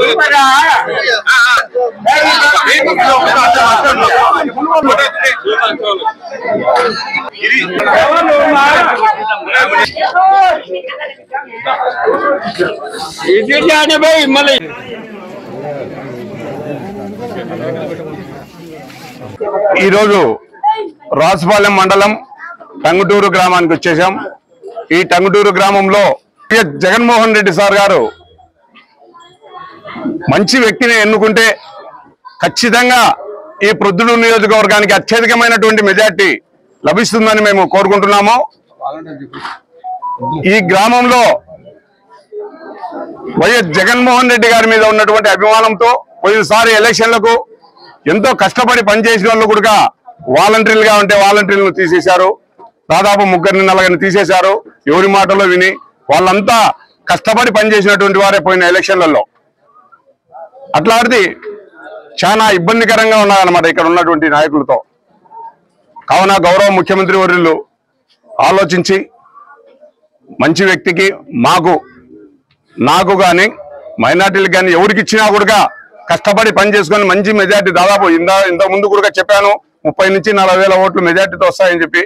రాజుపాలెం మండలం టంగుటూరు గ్రామానికి వచ్చేసాం। ఈ టంగుటూరు గ్రామంలో జగన్మోహన్ రెడ్డి సార్ గారు మంచి వ్యక్తిని ఎన్నుకుంటే ఖచ్చితంగా ఈ ప్రొద్దుటూరు నియోజకవర్గానికి అత్యధికమైనటువంటి మెజార్టీ లభిస్తుందని మేము కోరుకుంటున్నాము। ఈ గ్రామంలో వైఎస్ జగన్మోహన్ రెడ్డి గారి మీద ఉన్నటువంటి అభిమానంతో పోయినసారి ఎలక్షన్లకు ఎంతో కష్టపడి పనిచేసిన వాళ్ళు కూడా వాలంటీర్లుగా ఉంటే వాలంటీర్లను తీసేశారు। దాదాపు 3-4 తీసేశారు ఎవరి మాటలో విని। వాళ్ళంతా కష్టపడి పనిచేసినటువంటి వారే పోయిన ఎలక్షన్లలో। అట్లాంటిది చాలా ఇబ్బందికరంగా ఉన్నాయన్నమాట ఇక్కడ ఉన్నటువంటి నాయకులతో। కావున గౌరవ ముఖ్యమంత్రి వర్యులు ఆలోచించి మంచి వ్యక్తికి నాకు కానీ మైనార్టీలకు కానీ ఎవరికి ఇచ్చినా కూడా కష్టపడి పని చేసుకొని మంచి మెజార్టీ దాదాపు ఇంత ముందు కూడా చెప్పాను 30 నుంచి 40 వేల ఓట్లు మెజార్టీతో వస్తాయని చెప్పి।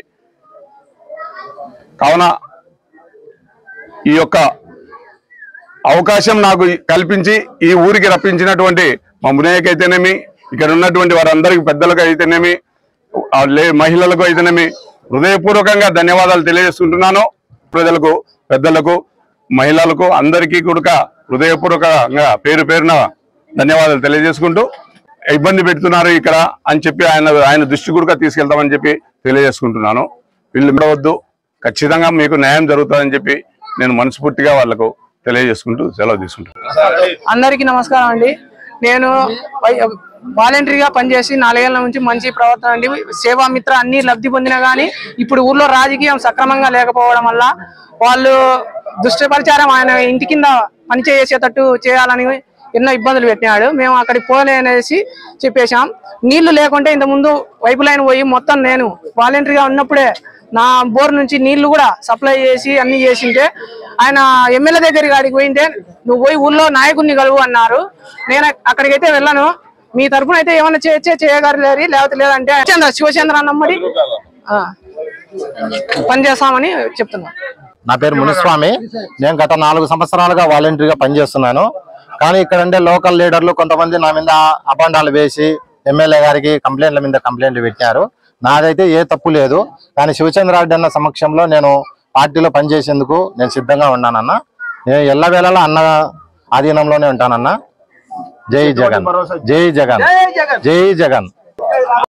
కావున ఈ యొక్క అవకాశం నాకు కల్పించి ఈ ఊరికి రప్పించినటువంటి మా మునయ్యకి అయితేనేమి ఇక్కడ ఉన్నటువంటి వారందరికీ పెద్దలకు అయితేనేమి మహిళలకు అయితేనేమి హృదయపూర్వకంగా ధన్యవాదాలు తెలియజేసుకుంటున్నాను। ప్రజలకు పెద్దలకు మహిళలకు అందరికీ కూడా హృదయపూర్వకంగా పేరు పేరున ధన్యవాదాలు తెలియజేసుకుంటూ ఇబ్బంది పెడుతున్నారు ఇక్కడ అని చెప్పి ఆయన దృష్టి కూడా తీసుకెళ్తామని చెప్పి తెలియజేసుకుంటున్నాను। వీళ్ళు ఉండవద్దు, ఖచ్చితంగా మీకు న్యాయం జరుగుతుందని చెప్పి నేను మనస్ఫూర్తిగా వాళ్ళకు తెలియజేసుకుంటూ సెలవు తీసుకుంటాను। అందరికీ నమస్కారం అండి। నేను వాలంటరీగా పనిచేసి 4 ఏళ్ల నుంచి మంచి ప్రవర్తన అండి, సేవామిత్ర అన్ని లబ్ధి పొందినా కానీ ఇప్పుడు ఊర్లో రాజకీయం సక్రమంగా లేకపోవడం వల్ల వాళ్ళు దుష్టపరిచారం ఆయన ఇంటి కింద పనిచేసేటట్టు చేయాలని ఎన్నో ఇబ్బందులు పెట్టినాడు। మేము అక్కడికి పోలేనేసి చెప్పేశాం। నీళ్లు లేకుంటే ఇంత ముందు వైపు లైన్ పోయి మొత్తం నేను వాలంటరీగా ఉన్నప్పుడే నా బోర్ నుంచి నీళ్లు కూడా సప్లై చేసి అన్ని చేసింటే ఆయన ఎమ్మెల్యే దగ్గరికి అడిగి పోయింటే నువ్వు పోయి ఊళ్ళో నాయకుడిని కలువు అన్నారు। నేను అక్కడికైతే వెళ్ళాను, మీ తరఫున అయితే ఏమైనా చేయగలరు లేకపోతే లేదంటే శివచంద్ర అన్నమ్మడి పనిచేస్తామని చెప్తున్నా। నా పేరు మునిస్వామి, నేను గత 4 సంవత్సరాలుగా వాలంటరీగా పనిచేస్తున్నాను। కానీ ఇక్కడ ఉండే లోకల్ లీడర్లు కొంతమంది నా మీద అపాండాలు వేసి ఎమ్మెల్యే గారికి కంప్లైంట్ల మీద కంప్లైంట్లు పెట్టారు। నాదైతే ఏ తప్పు లేదు, కానీ శివచంద్రారెడ్డి అన్న సమక్షంలో నేను పార్టీలో పనిచేసేందుకు నేను సిద్ధంగా ఉన్నానన్న। నేను ఎల్లవేళలా అన్న ఆధీనంలోనే ఉంటానన్న। జై జగన్, జై జగన్, జై జగన్।